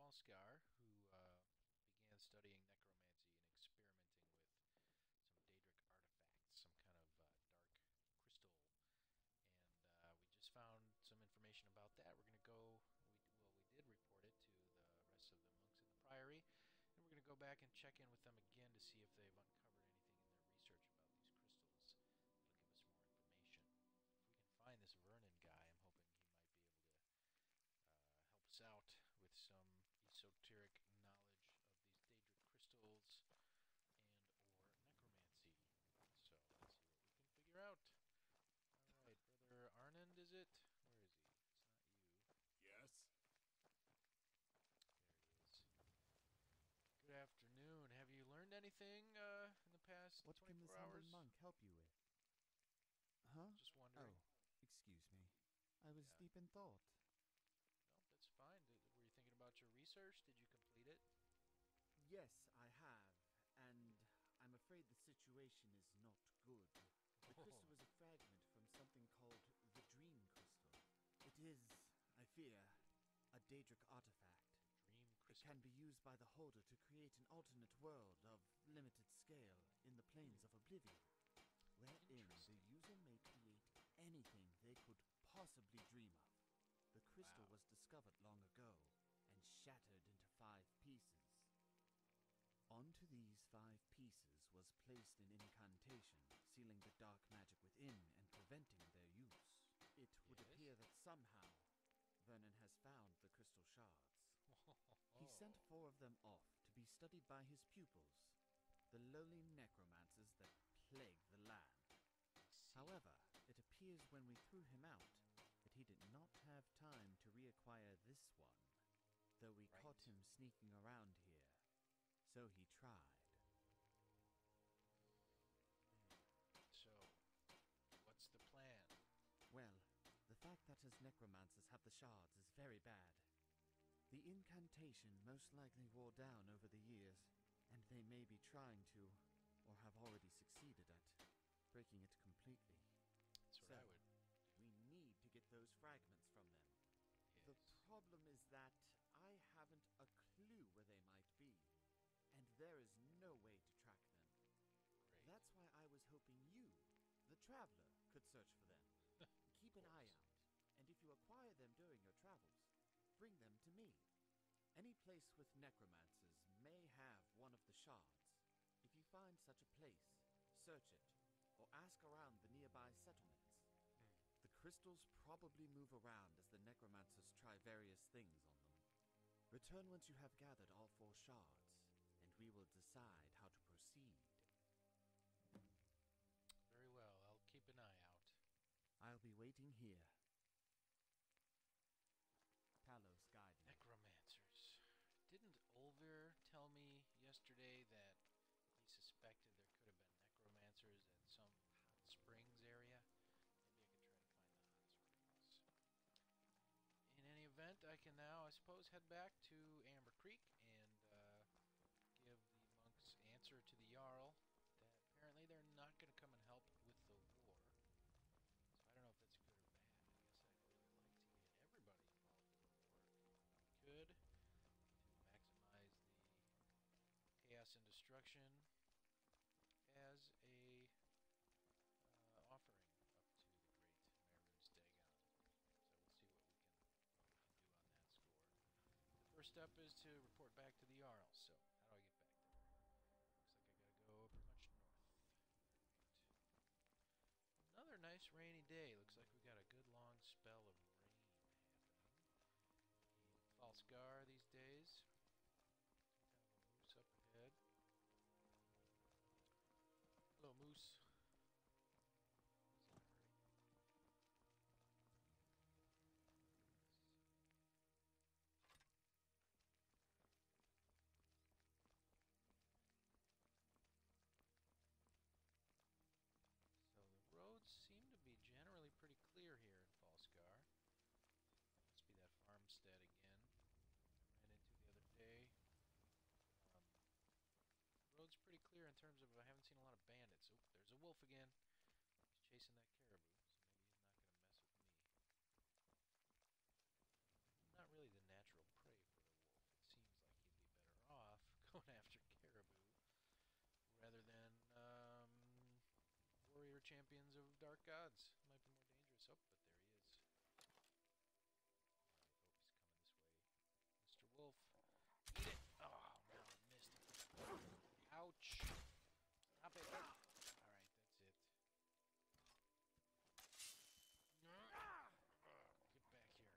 Falskaar, who began studying necromancy and experimenting with some Daedric artifacts, some kind of dark crystal. And we just found some information about that. We're going to go, we did report it to the rest of the monks in the priory, and we're going to go back and check in with them again to see if they've uncovered anything in their research about these crystals that'll give us more information. If we can find this Vernon guy, I'm hoping he might be able to help us out with some esoteric knowledge of these Daedric crystals and or necromancy. So let's see what we can figure out. Alright, Brother Arnand, is it? Where is he? It's not you. Yes? There he is. Good afternoon. Have you learned anything in the past What can 24 this humble hours? monk help you with? Huh? Just wondering. Oh, excuse me. I was Yeah. deep in thought. No, that's fine. Were you thinking about your research? Did you complete it? Yes, I have, and I'm afraid the situation is not good. The crystal is a fragment from something called the Dream Crystal. It is, I fear, a Daedric artifact. Dream It crystal. can be used by the holder to create an alternate world of limited scale in the planes of oblivion, wherein the Interesting. user may create anything they could possibly dream of. The crystal Wow. was discovered long ago and shattered into 5 pieces. Onto these 5 pieces was placed an incantation, sealing the dark magic within and preventing their use. It would Yes? appear that somehow Vernon has found the crystal shards. He sent 4 of them off to be studied by his pupils, the lowly necromancers that plague the land. However, it appears when we threw him out that he did not have time to reacquire this one, though we Right. caught him sneaking around here. So he tried. So, what's the plan? Well, the fact that his necromancers have the shards is very bad. The incantation most likely wore down over the years, and they may be trying to, or have already succeeded at, breaking it completely. That's what So, I would. We need to get those fragments from them. Yes. The problem is that I haven't a clue where they might be, and there is no way to track them. Great. That's why I was hoping you, the traveler, could search for them. Keep an eye course. out, and if you acquire them during your travels, bring them to me. Any place with necromancers may have one of the shards. If you find such a place, search it, or ask around the nearby settlements. The crystals probably move around as the necromancers try various things on them. Return once you have gathered all 4 shards, and we will decide how to proceed. Very well. I'll keep an eye out. I'll be waiting here. Talos guiding. Necromancers. Didn't Olvir tell me yesterday that he suspected there could have been necromancers at some hot springs area? Maybe I could try to find the hot springs. In any event, I can now, I suppose, head back to Amber Creek and give the monks answer to the Jarl that apparently they're not going to come and help with the war. So I don't know if that's good or bad. I guess I'd really like to get everybody involved in the war if we could, to maximize the chaos and destruction as a offering up to the great Mervin's Dagon. So we'll see what we can do on that score. The first step is to report back to the Jarl. So how do I get back there? Looks like I gotta go pretty much north. Right. Another nice rainy day. Looks like we got a good long spell of rain happening in Falskaar these days. Some kind of a moose up ahead. Hello, moose. He's in a hurry. So the roads seem to be generally pretty clear here in Falskaar. Must be that farmstead again I ran into the other day. Road's pretty clear in terms of I haven't seen a lot of bandits. Oh, there's a wolf again. He's chasing that caribou, so maybe he's not going to mess with me. I'm not really the natural prey for the wolf. It seems champions of dark gods. Might be more dangerous. Oh, but there he is. Alright, oh, he's coming this way. Mr. Wolf. Eat it! Oh, no, I missed it. Ouch! Stop it! Alright, that's it. Get back here.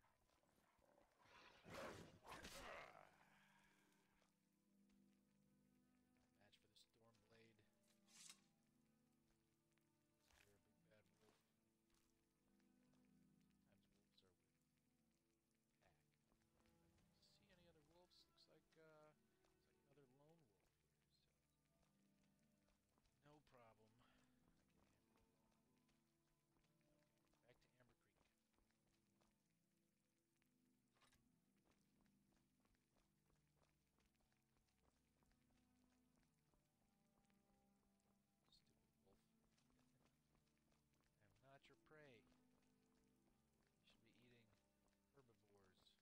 Match for the Storm Blade. You're a big bad wolf. Sometimes wolves are with pack. I don't see any other wolves. Looks like another lone wolf here. So no problem. I can handle a lone wolf. Okay, back to Amber Creek. Stupid wolf. I am not your prey. You should be eating herbivores.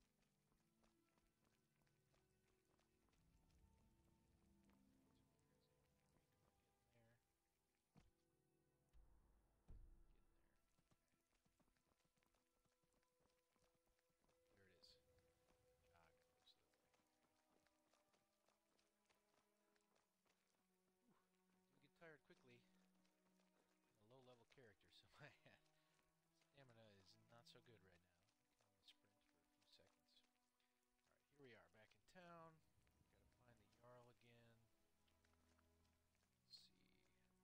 There's Amber Creek. Am I getting there? Getting there. Okay. Here it is. Jog most of the way. Whew. I do get tired quickly. I'm a low-level character, so my stamina is not so good right now. I can only sprint for a few seconds. Alright, here we are, back in town. Gotta find the Jarl again. Let's see.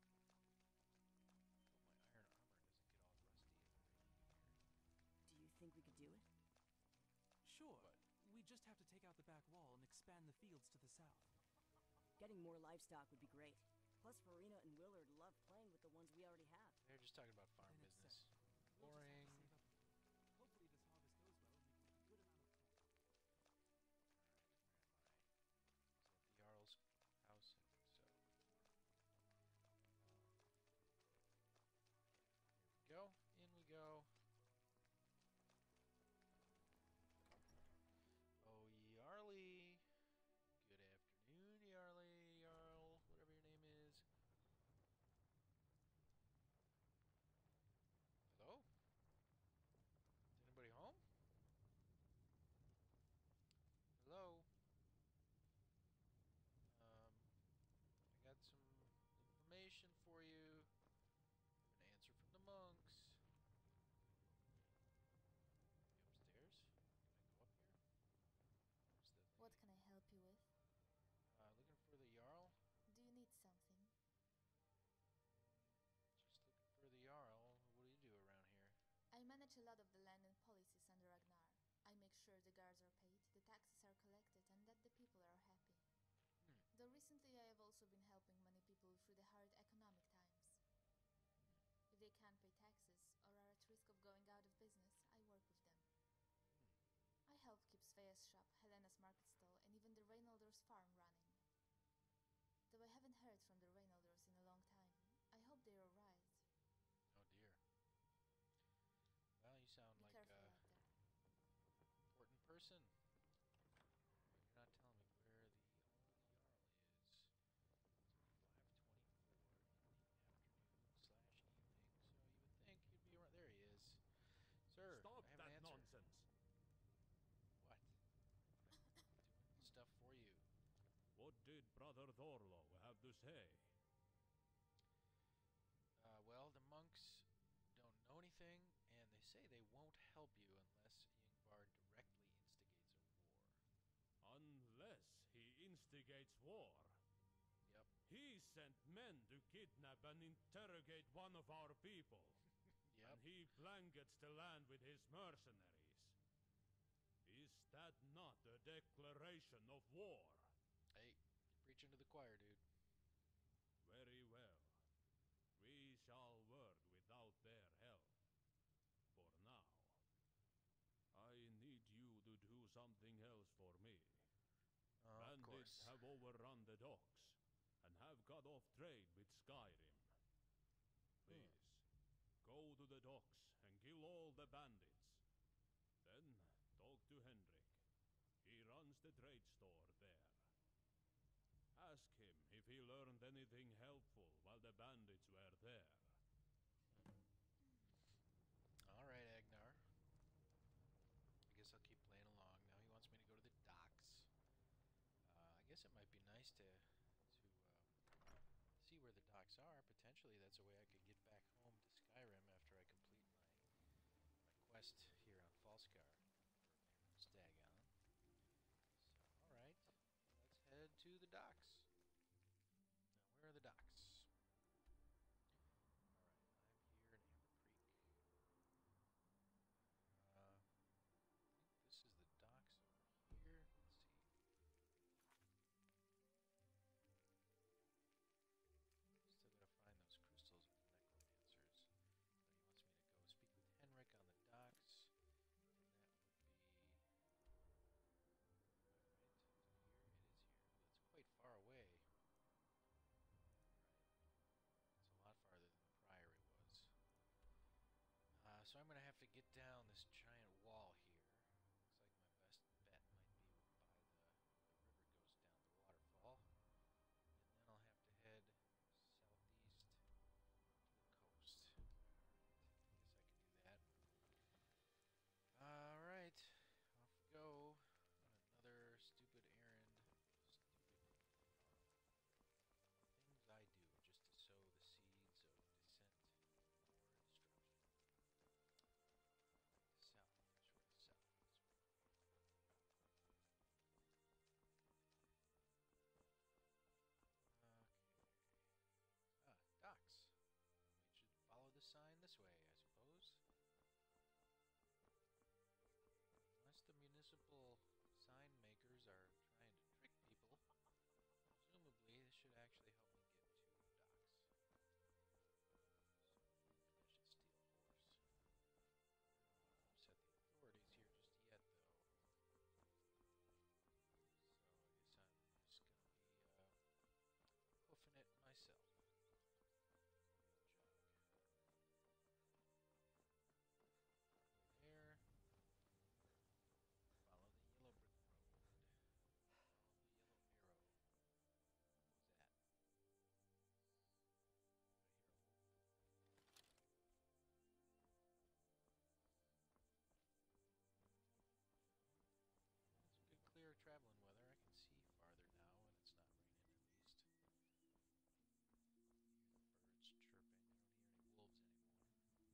Hope my iron armor doesn't get all rusty as I raid through here. Do you think we could do it? Sure. What? We just have to take out the back wall and expand the fields to the south. Getting more livestock would be great. Plus, Farina and Willard love playing with the ones we already have. They're just talking about farm Then it's business. We'll just have Boring. to save up. Hopefully this harvest goes well and we can make a good amount of corn. Alright, where am I? Is that the Jarl's house? I think so. Yeah, here we go. In we go. Oh, Jarly. Good afternoon, Jarly, Jarl, whatever your name is. Hello? Is anybody home? Hello? I got some information for you. I have an answer from the monks. You upstairs? Can I go up here? Where's the lady? What can I help you with? Looking for the Jarl? Do you need something? Just looking for the Jarl. What do you do around here? I manage a lot of the land and policies under Ragnar. I make sure the guards are paid, the taxes are collected, and that the people are happy. Though recently I have also been helping many people through the hard economic times. If they can't pay taxes or are at risk of going out of business, I work with them. I help keep Svea's shop, Helena's market stall, and even the Reynolders' farm running. Though I haven't heard from the Reynolders in a long time, I hope they're alright. Oh dear. Well, you sound Be like careful a out there. important person. But you're not telling me where the old Jarl is. It's 5:24 in the afternoon/evening, so you would think he'd be around. There he is. Sir, Stop I have an that answer. nonsense. What? I'm doing stuff for you. What did Brother Thorlo have to say? Well, the monks don't know anything, and they say they won't help you unless Yngvar directly instigates a war. Unless he instigates war. Yep. He sent men to kidnap and interrogate one of our people. Yep. And he blankets the land with his mercenaries. Is that not a declaration of war? Hey, you're preaching to the choir, dude. Very well. We shall work without their help. For now. I need you to do something else for me. Of Bandits course. have overrun the docks and have cut off trade with Skyrim. Please, go to the docks and kill all the bandits. Then talk to Hendrik. He runs the trade store there. Ask him if he learned anything helpful while the bandits were there. nice to see where the docks are. Potentially, that's a way I could get back home to Skyrim after I complete my quest here on Falskaar for Marin's Dagon. So, all right, let's head to the docks. Now, where are the docks? All right, I'm here in Amber Creek. I think this is the docks over here. Let's see. Still gotta find those crystals with the necromancers. So he wants me to go speak with Henrik on the docks, and that would be... Alright, is it here? It is here. Oh, that's quite far away. Alright, it's a lot farther than the Priory was. So I'm gonna have to get down this giant wall here. Looks like my best bet might be by where the river goes down the waterfall. And then I'll have to head southeast to the coast. Alright, I guess I can do that. Alright, off we go on another stupid errand. Stupid things I do just to sow the seeds of dissent or destruction. South, which way? South, this way. Okay. Docks. We should follow the sign this way, I suppose. Unless the municipal sign makers are trying to trick people, presumably this should actually help me get to the docks. So maybe I should steal a horse. I don't want to upset the authorities here just yet, though. So I guess I'm just gonna be hoofing it myself. Jog. Go there. Follow the yellow brick road. Follow the yellow arrow. Who's that? I hear a wolf. It's good, clear traveling weather. I can see farther now, and it's not raining at least. I hear the birds chirping. I don't hear any wolves anymore.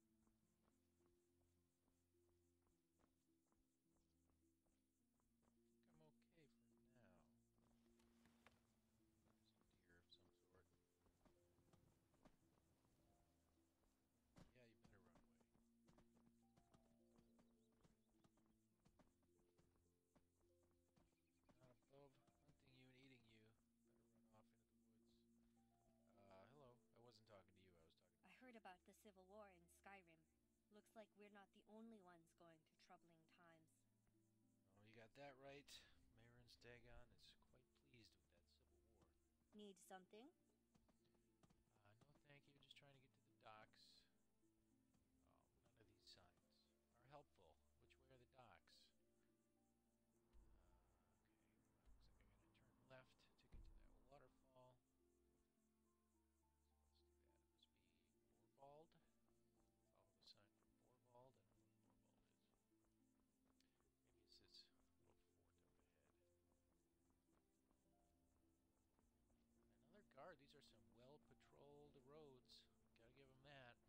I think I'm okay for now. There's a deer of some sort. Yeah, you better run away. Not above hunting you and eating you. Better run off into the woods. Hello. I wasn't talking to you. I was talking to I heard about the Civil War in Skyrim. Looks like we're not the only ones going through troubling times. Oh, you got that right. Marin's Dagon is quite pleased with that Civil War. Need something? No thank you. Just trying to get to the docks. Oh, none of these signs are helpful. Which way are the docks? Okay. Well, looks like I gotta turn left to get to that waterfall. So let's do that. It must be Borbald. Follow the sign for Borbald. I don't know what Borbald is. Maybe it's this little fort up ahead. Another guard. These are some well-patrolled roads. Gotta give them that.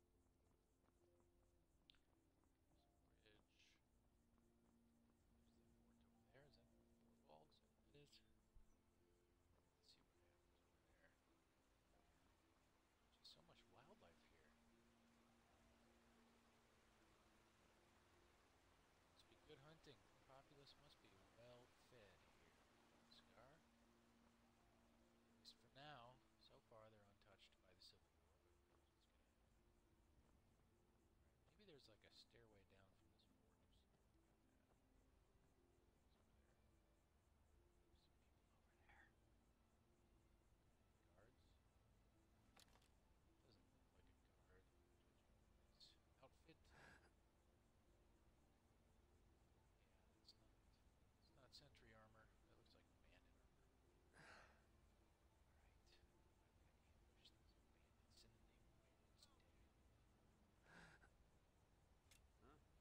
There's a bridge. There's the fort over there. Is that Borbald? Is that what that is? Let's see what happens over there. Just so much wildlife here. Must be good hunting. The populace must be well fed here in Falskaar. At least for now. So far, they're untouched by the Civil War, but who knows what's going to happen. Alright, maybe there's like a stairway down from this fort or something like that. Who's over there? There's some people over there. Any guards? Doesn't look like a guard, judging from his outfit. Yeah, it's not sentry armor. That looks like bandit armor. Alright, I'm gonna ambush these bandits in the name of Marin's Dagon. Huh?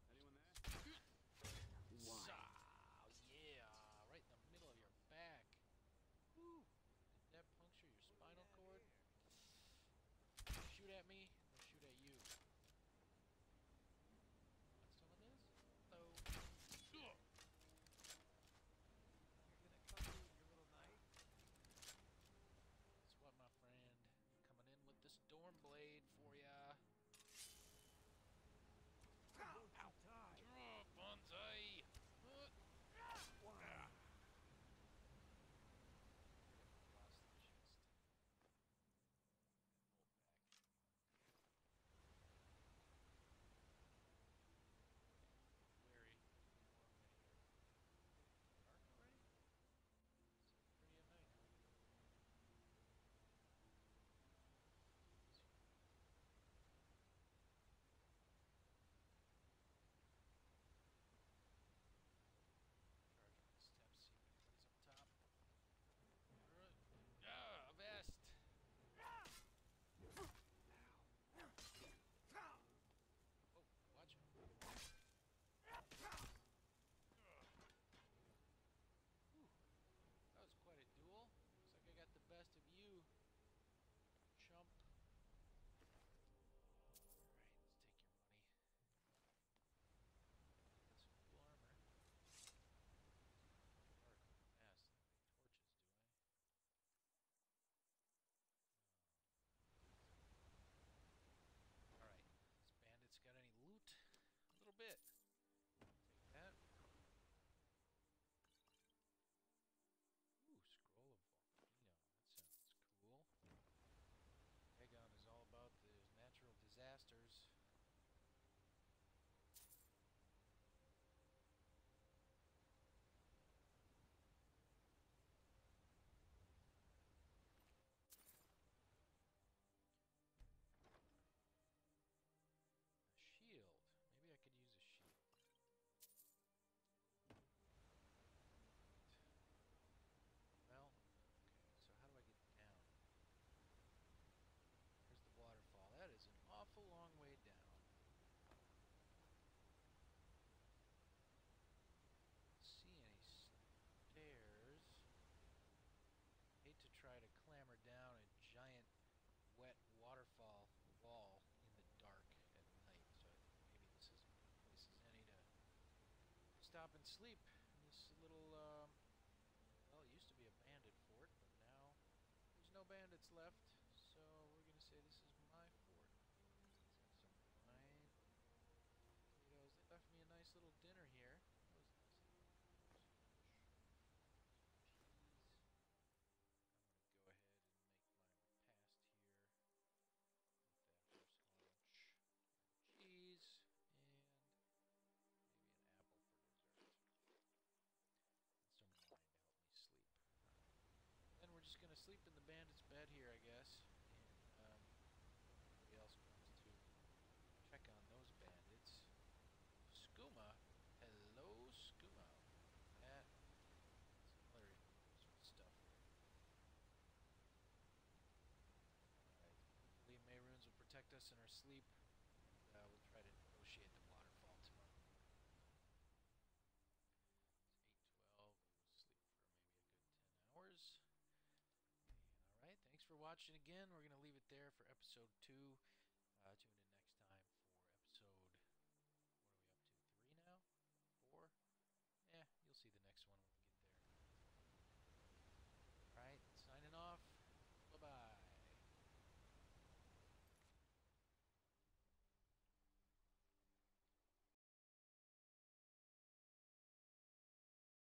stop and sleep in this little, well, it used to be a bandit fort, but now there's no bandits left, so we're gonna say this is my fort. Let's have some wine, potatoes. They left me a nice little dinner here. That was nice of them. Some cheese. I'm gonna go ahead and make my repast here with that horse haunch and cheese, and maybe an apple for dessert, and some wine to help me sleep. Then we're just gonna sleep in the bandit's bed here, I guess, and hope nobody else comes to check on those bandits. Skooma, hello, Skooma. Open that. Some other sweet stuff here. Alright, hopefully Mayrunes will protect us in our sleep, and we'll try to negotiate the waterfall tomorrow. It's 8:12. We'll sleep for maybe a good 10 hours. Alright, thanks for watching again. We're going to leave it there for episode 2. Tune in next